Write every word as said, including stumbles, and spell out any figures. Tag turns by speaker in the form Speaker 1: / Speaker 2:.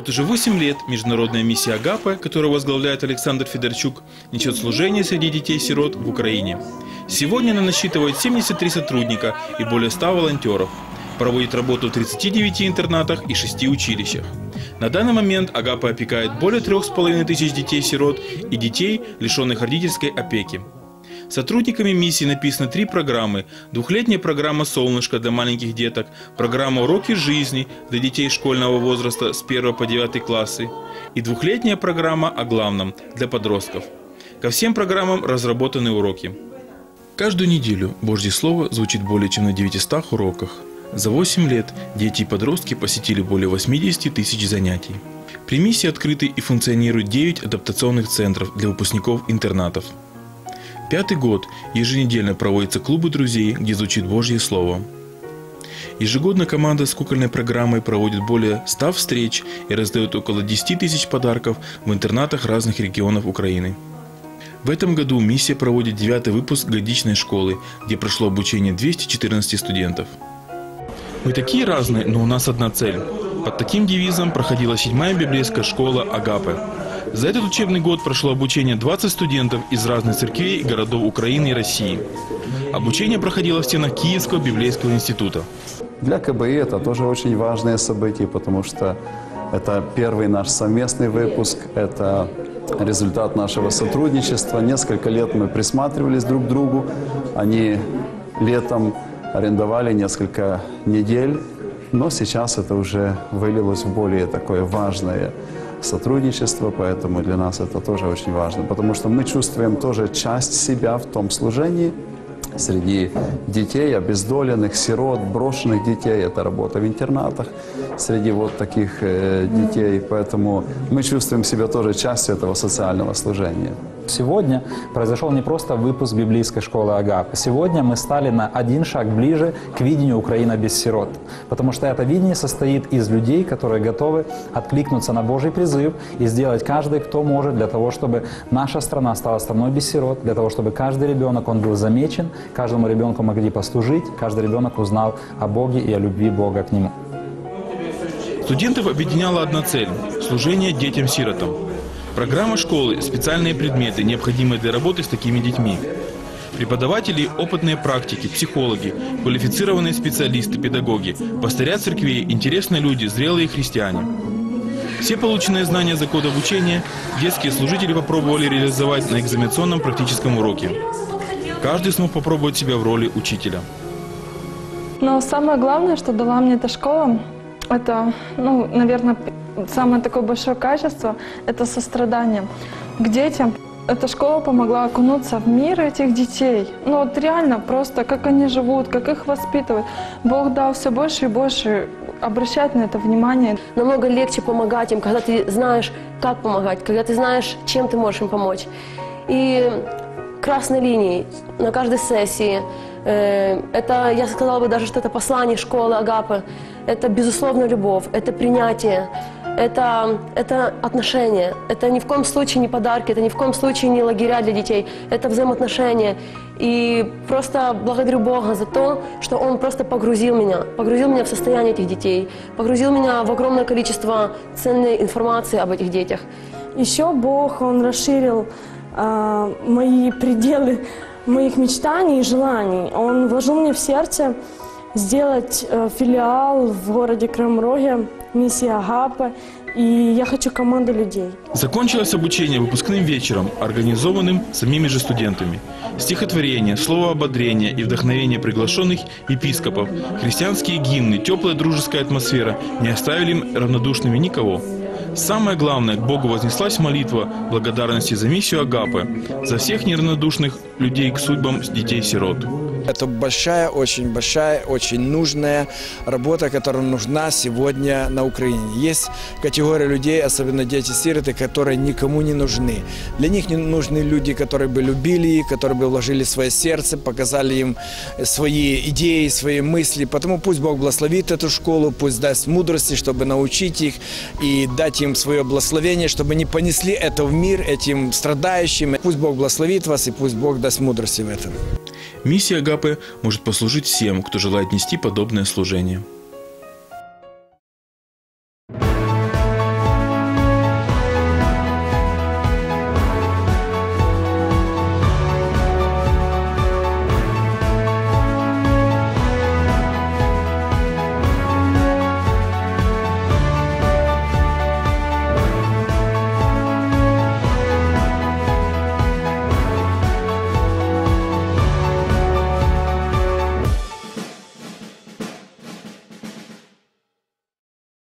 Speaker 1: Вот уже восемь лет международная миссия Агапе, которую возглавляет Александр Федорчук, несет служение среди детей-сирот в Украине. Сегодня она насчитывает семьдесят три сотрудника и более ста волонтеров. Проводит работу в тридцати девяти интернатах и шести училищах. На данный момент Агапе опекает более трех с половиной тысяч детей-сирот и детей, лишенных родительской опеки. Сотрудниками миссии написаны три программы. Двухлетняя программа «Солнышко» для маленьких деток, программа «Уроки жизни» для детей школьного возраста с первого по девятый классы и двухлетняя программа «О главном» для подростков. Ко всем программам разработаны уроки. Каждую неделю Божье Слово звучит более чем на девятистах уроках. За восемь лет дети и подростки посетили более восьмидесяти тысяч занятий. При миссии открыты и функционируют девять адаптационных центров для выпускников интернатов. Пятый год еженедельно проводятся клубы друзей, где звучит Божье Слово. Ежегодно команда с кукольной программой проводит более ста встреч и раздает около десяти тысяч подарков в интернатах разных регионов Украины. В этом году миссия проводит девятый выпуск годичной школы, где прошло обучение двухсот четырнадцати студентов. Мы такие разные, но у нас одна цель. Под таким девизом проходила седьмая библейская школа Агапе. За этот учебный год прошло обучение двадцати студентов из разных церквей и городов Украины и России. Обучение проходило в стенах Киевского библейского института.
Speaker 2: Для КБИ это тоже очень важное событие, потому что это первый наш совместный выпуск, это результат нашего сотрудничества. Несколько лет мы присматривались друг к другу. Они летом арендовали несколько недель, но сейчас это уже вылилось в более такое важное сотрудничество, поэтому для нас это тоже очень важно, потому что мы чувствуем тоже часть себя в том служении среди детей, обездоленных, сирот, брошенных детей. Это работа в интернатах среди вот таких э, детей, поэтому мы чувствуем себя тоже частью этого социального служения.
Speaker 3: Сегодня произошел не просто выпуск библейской школы Агапе. Сегодня мы стали на один шаг ближе к видению «Украина без сирот». Потому что это видение состоит из людей, которые готовы откликнуться на Божий призыв и сделать каждый, кто может, для того, чтобы наша страна стала страной без сирот, для того, чтобы каждый ребенок, он был замечен, каждому ребенку могли послужить, каждый ребенок узнал о Боге и о любви Бога к нему.
Speaker 1: Студентов объединяла одна цель – служение детям-сиротам. Программа школы – специальные предметы, необходимые для работы с такими детьми. Преподаватели – опытные практики, психологи, квалифицированные специалисты, педагоги, пастыря церквей, интересные люди, зрелые христиане. Все полученные знания за год обучения детские служители попробовали реализовать на экзаменационном практическом уроке. Каждый смог попробовать себя в роли учителя.
Speaker 4: Но самое главное, что дала мне эта школа, это, ну, наверное, самое такое большое качество – это сострадание к детям. Эта школа помогла окунуться в мир этих детей. Ну вот реально просто, как они живут, как их воспитывают. Бог дал все больше и больше обращать на это внимание.
Speaker 5: Намного легче помогать им, когда ты знаешь, как помогать, когда ты знаешь, чем ты можешь им помочь. И красной линией на каждой сессии, э, это, я сказала бы даже, что это послание школы Агапе. Это безусловная любовь, это принятие, это, это отношения. Это ни в коем случае не подарки, это ни в коем случае не лагеря для детей. Это взаимоотношения. И просто благодарю Бога за то, что Он просто погрузил меня, погрузил меня в состояние этих детей, погрузил меня в огромное количество ценной информации об этих детях.
Speaker 6: Еще Бог, Он расширил э, мои пределы моих мечтаний и желаний. Он вложил мне в сердце сделать э, филиал в городе Кривом Роге, миссия Агапе, и я хочу команду людей.
Speaker 1: Закончилось обучение выпускным вечером, организованным самими же студентами. Стихотворение, слово ободрения и вдохновение приглашенных епископов, христианские гимны, теплая дружеская атмосфера не оставили им равнодушными никого. Самое главное, к Богу вознеслась молитва благодарности за миссию Агапе, за всех неравнодушных людей к судьбам детей-сирот.
Speaker 7: Это большая, очень большая, очень нужная работа, которая нужна сегодня на Украине. Есть категория людей, особенно дети-сироты, которые никому не нужны. Для них не нужны люди, которые бы любили их, которые бы вложили свое сердце, показали им свои идеи, свои мысли. Потому пусть Бог благословит эту школу, пусть даст мудрости, чтобы научить их и дать им свое благословение, чтобы они понесли это в мир этим страдающим. Пусть Бог благословит вас и пусть Бог даст мудрости в этом.
Speaker 1: Миссия Агапе может послужить всем, кто желает нести подобное служение.